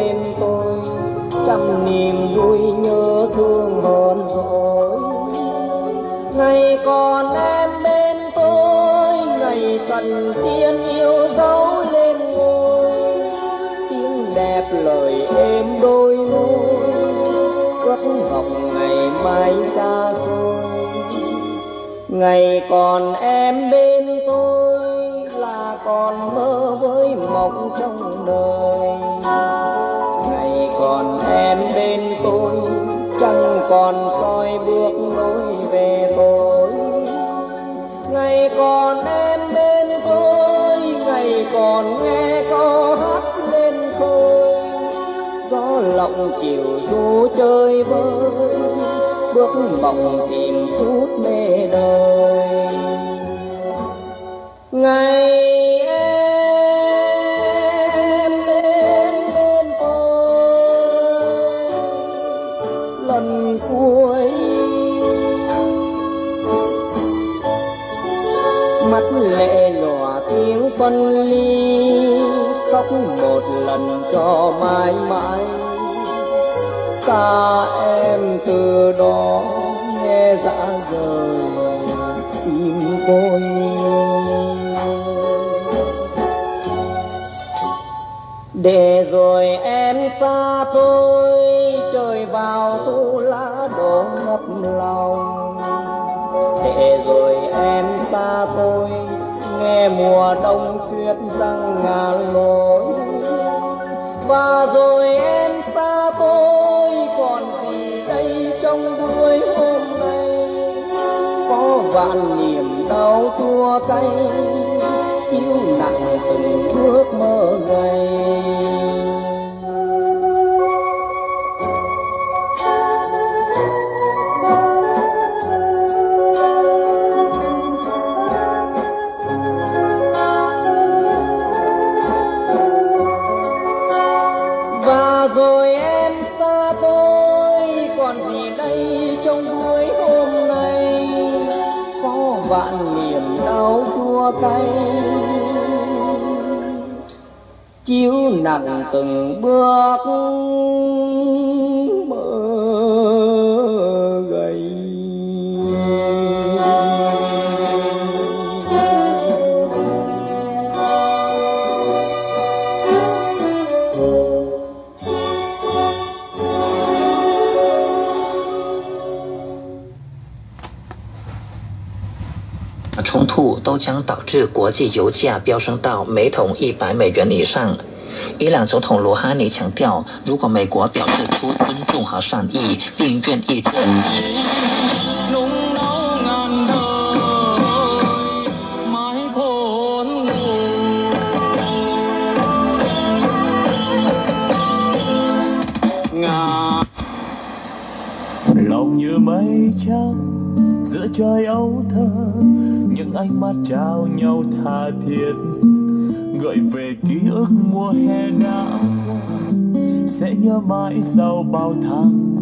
bên tôi, trăm niềm vui nhớ thương hờn dỗi. Ngày còn em bên tôi, ngày thần tiên yêu dấu lên ngôi, tiếng đẹp lời êm đôi môi, cất vọng ngày mai xa xôi. Ngày còn em bên tôi là còn mơ với mộng trong đời. Ngày còn em bên tôi chẳng còn soi bước lối về tôi. Ngày còn em bên tôi, ngày còn nghe câu hát lên khơi. Gió lộng chiều du chơi vơi, bước mộng tìm chút mê đời. Ngày em đến bên tôi lần cuối, mắt lệ nhòa tiếng phân ly, khóc một lần cho mãi mãi. Xa em từ đó nghe dã rời tim tôi. Để rồi em xa tôi, trời vào thu lá đổ ngập lòng. Để rồi em xa tôi, nghe mùa đông tuyết răng ngàn lối. Và rồi em xa tôi, còn gì đây trong buổi hôm nay. Có vạn niềm đau chua cay, chiếu nặng từng bước mơ ngày. Và rồi em xa tôi, còn gì đây trong buổi hôm nay. Có vạn niềm đau chua cay, chiếu nặng từng bước mơ gầy. 冲突都将导致国际油价飙升到每桶100美元以上。伊朗总统罗哈尼强调，如果美国表示出尊重和善意，并愿意 lòng như mây trắng giữa trời âu thơ, những ánh mắt trao nhau tha thiết, gợi về ký ức mùa hè đã qua, sẽ nhớ mãi sau bao tháng.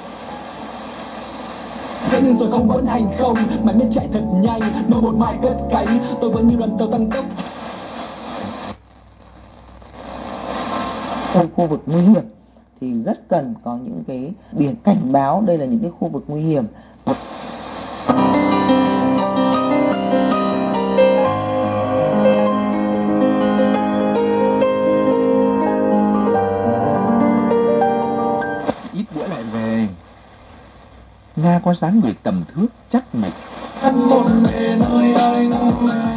Dễ nhưng rồi không vẫn hành không, mãi biết chạy thật nhanh, mà một mai cất cánh, tôi vẫn như đoàn tàu tăng tốc. Trong khu vực nguy hiểm thì rất cần có những cái biển cảnh báo đây là những cái khu vực nguy hiểm. Ít bữa lại về. Nga có dáng người tầm thước chắc mịch. Một nơi anh